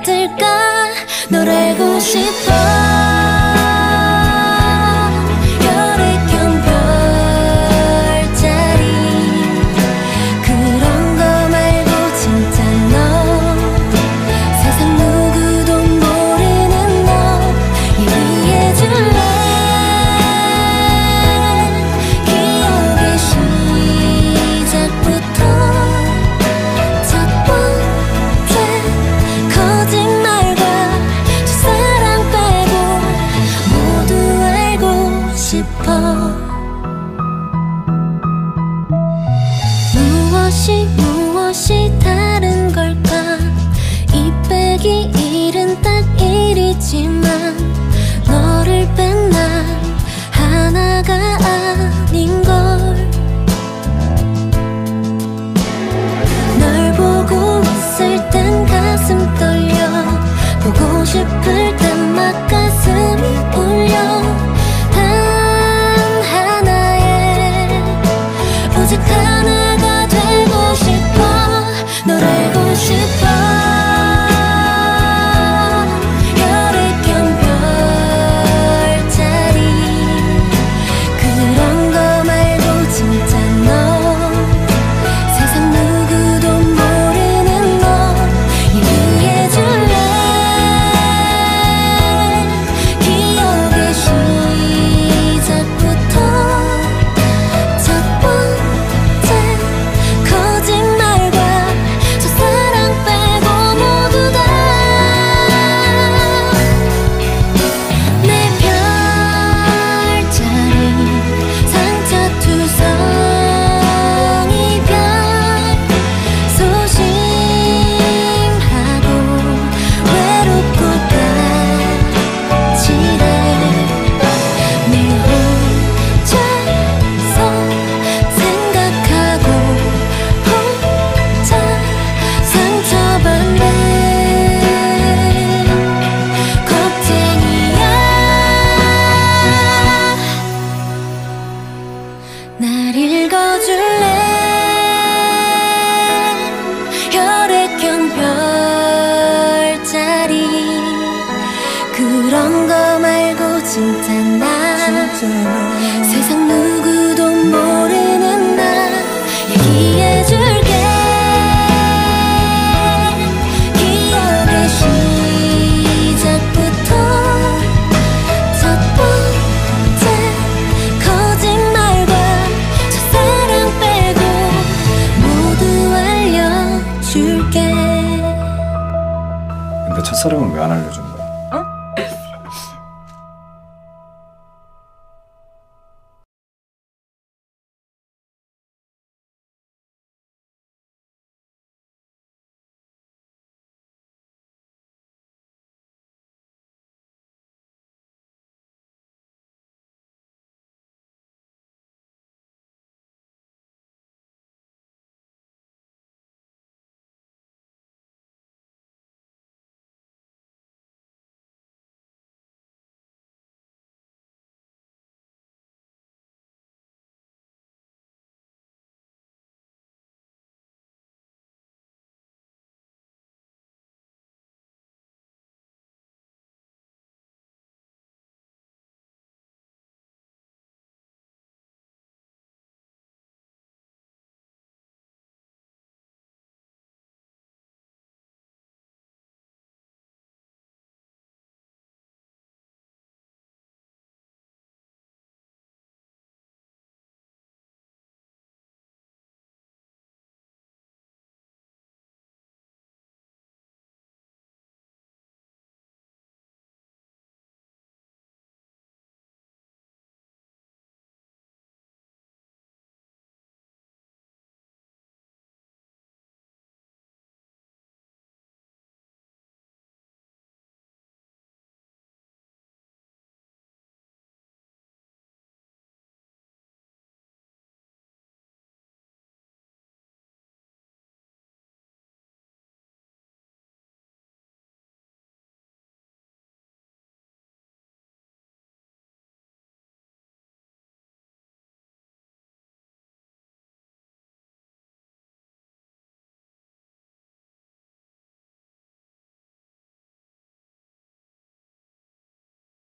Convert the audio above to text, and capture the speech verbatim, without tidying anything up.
같을까? 널 알고 싶어. 무엇이 무엇이 다른 걸까? 이 빼기 일은 딱 일이지만 너를 뺀 난 하나가 아닌걸. 널 보고 있을 땐 가슴 떨려. 보고 싶을 땐 막 가슴이 울려. 오직 하나가 되고 싶어. 널 알고 싶어. 혈액형 별자리 그런 거 말고 진짜 너 세상 누구도 모르는 너 얘기해줄래? 기억의 시작부터 첫 번 날 읽어줄래? 혈액형 별자리 그런 거 말고 진짜 나 세상 누구도 모르는 나 얘기해줄게. 기억의 시작부터 첫 번째 거짓말과 근데 첫사랑은 왜 안 알려줬니?